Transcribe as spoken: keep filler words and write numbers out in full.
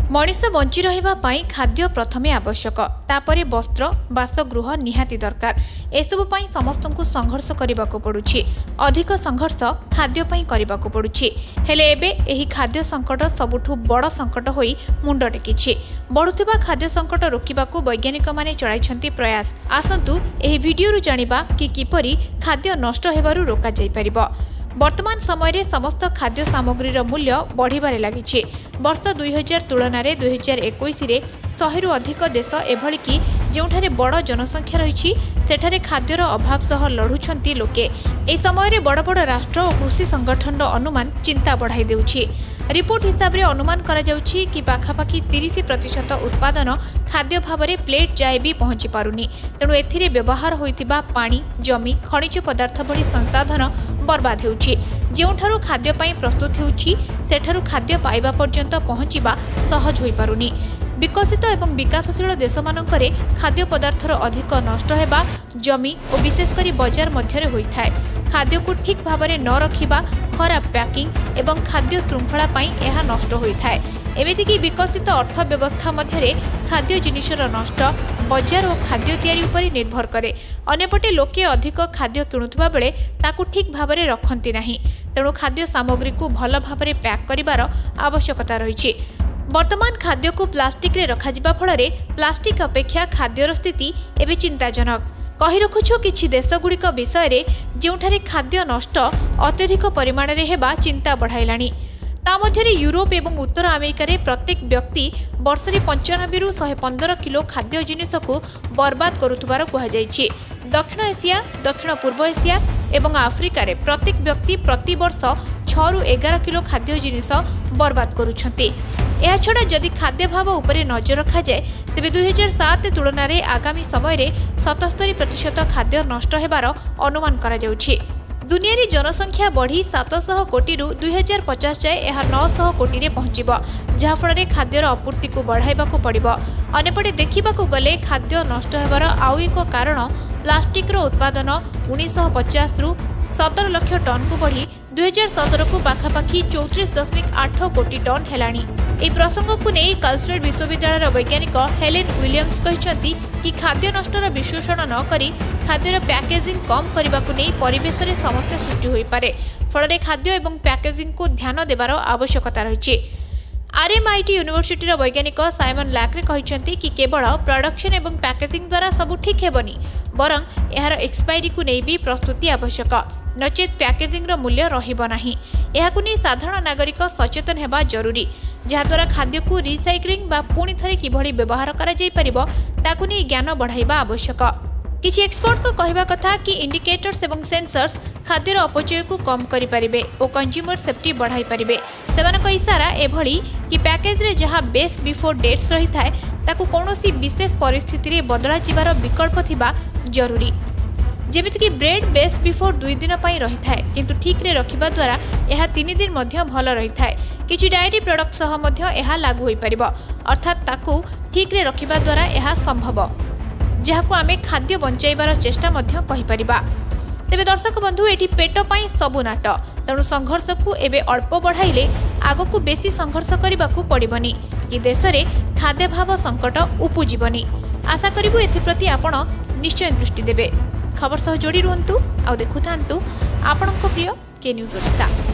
Manish bunchy रहिबा पई खाद्य प्रथमे आवश्यक, तापरे वस्त्र बासगृह निहाती दरकार। एसबु पई समस्तंकु संघर्ष करबाको पडुछि। अधिक संघर्ष खाद्य पई करबाको पडुछि। हेले एबे एही खाद्य संकट सबुठु बड़ संकट होई मुंड टेकिछि। बढ़ुथिबा खाद्य संकट रोकिबाको वैज्ञानिक माने चलाइछन्ति प्रयास। आसंतु एही वीडियो रु जानिबा कि किपरि खाद्य नष्ट हेबारु रोका जाय परिबो। वर्तमान समय रे समस्त खाद्य सामग्री मूल्य बढ़िबारे लागिछि। वर्ष दुई हजार तुलन में दुई हजार इक्कीस रे शहे रु अधिक देश एभली कि जोठारे बड़ जनसंख्या रही सेठारे खाद्यर अभाव सह लड़ुछंती लोके। ए समय रे बड़ बड़ राष्ट्र और कृषि संगठन अनुमान चिंता बढ़ाई देउछि। रिपोर्ट हिसाब रे अनुमान करा जाउछि कि पाखापाखि तीस प्रतिशत उत्पादन खाद्य भाव में प्लेट जाए भी पहुंची पारुनी। तेणु एथिरे व्यवहार होइतिबा पानी जमी खनिज पदार्थ भली संसाधन बर्बाद होउछि। जेउठारु खाद्य पई प्रस्तुत होउछि सेठारु खाद्य पाइबा पर्यंत पहुंचीबा सहज होई पारुनी। विकसित एवं विकासशील देशमानंकरे खाद्य पदार्थर अधिक नष्ट हेबा जमी और विशेषकर बजार मध्यरे होइथाय। खाद्य को ठीक भाव में न रखिबा खराब पैकिंग एवं खाद्य श्रृंखला पई एहा नष्ट होइथाय। एमितिकी विकसित अर्थव्यवस्था मध्यरे खाद्य जिनिसर नष्ट बजार और खाद्य तैयारी उपरे निर्भर करे। अन्यपटे लोके अधिक खाद्य किणुथबा बेले ताकू ठीक भाव में रखंती नाही। तेणु खाद्य सामग्री को भल भाव में पैक करिवार आवश्यकता रहिछि। वर्तमान खाद्य को प्लास्टिक रे रखा जिबा फଳରେ प्लास्टिक अपेक्षा खाद्यर स्थिति एबे चिंताजनक। कहि रखुछु किछि देशगुड़िक विषय रे जेउठारे खाद्य नष्ट अत्यधिक परिमाण रे हेबा चिंता बढ़ाइलाणी। ता मध्यरे यूरोप एवं उत्तर अमेरिका रे प्रत्येक व्यक्ति वर्ष रे पंचानबे रु शहे पंद्रह किलो खाद्य जिनिस को बर्बाद करुथबार कुहा जायछि। दक्षिण एशिया दक्षिण पूर्व एशिया एवं आफ्रिका रे प्रत्येक व्यक्ति प्रति वर्ष छह रु एगार किलो खाद्य जिनिस बर्बाद करुछंती। एहा छड़ा जदि खाद्य भाव उपरे नजर रखा जाए तेबे दुई हजार सात तुलन में आगामी समय रे सतहत्तर प्रतिशत खाद्य नष्ट हेबार अनुमान करा जाउछि। दुनिया रे जनसंख्या बढ़ी सात सौ कोटी रु दुई हजार पचास जाए यह नौ सौ कोटी रे पहुंचीबो, जहा फଳରେ खाद्यर आपूर्ति को बढ़ाइबाकू पड़िबो। अन्यपटे देखिबाकू गले खाद्य नष्ट हेबार आउ एक कारण प्लास्टिक रो उत्पादन उन्नीस सौ पचास रु सतर लक्ष टन को बढ़ी दुई हजार सतर को पाखापाखि चौतीस दशमिक आठ कोटी टन हेलाणी। ए प्रसंग को नहीं कलस्ट्रेट विश्वविद्यालय वैज्ञानिक हेलेन विलियम्स कहते कि खाद्य नष्टर विश्लेषण न करी खाद्यर पैकेजिंग कम करने को नहीं परिवेश में समस्या सृष्टि हो पारे। फल खाद्य एवं पैकेजिंग को ध्यान देवार आवश्यकता रही। आरएमआईटी यूनिवर्सिटी वैज्ञानिक साइमन लैक्रे कहते कि केवल प्रोडक्शन एवं पैकेजिंग द्वारा सब ठीक हेबनी, बरं यार एक्सपायरी को नहीं भी प्रस्तुति आवश्यक, नचेत पैकेजिंग मूल्य रहिबो नाही। एहाकु नहीं साधारण नागरिक सचेतन हेबा जरूरी, जहाद्वारा खाद्य को रिसाइक्लिंग बा पुणी थरे किभଳି व्यवहार करा जाय परिबो ताकु नहीं ज्ञान बढ़ाइबा आवश्यक। किछि एक्सपर्ट को कहवा कथा कि इंडिकेटर्स एवं सेंसर्स खाद्यर अपचय को कम करि परिबे ओ कंज्यूमर सेफ्टी बढ़ाई परिबे। सेमानक इशारा एभଳି कि पैकेज रे जहा बेस्ट बिफोर डेट्स रही थाए ताकु कोनोसी विशेष परिस्थिति रे बदला जिबार विकल्प थिबा जरूरी। जेमिति कि ब्रेड बेस्ट बिफोर दुई दिन पई रही थाए किंतु ठीक रे रखिबा द्वारा एहा तीन दिन मध्य भल रही थाए। किछि डायरी प्रोडक्ट सह मध्य एहा लागू होई परिबो, अर्थात ताकु ठीक रे रखिबा द्वारा एहा संभव, जहाकु आमे खाद्य बंचाइबार चेष्टा मध्य कहि परिबा। तेबे दर्शक बंधु एठी पेट पई सबु नाट, तेणु संघर्ष को एबे अल्प बढ़ाइले आगकु बेसी संघर्ष करबाकू पड़िबनी कि देश रे खाद्य भाव संकट उपुजीबनी। आशा करिबु एथि प्रति आपण निश्चय दृष्टि देबे। खबर सह जोड़ी रुहंतु आ देखुथांतु आपणक प्रिय के न्यूज ओडिशा।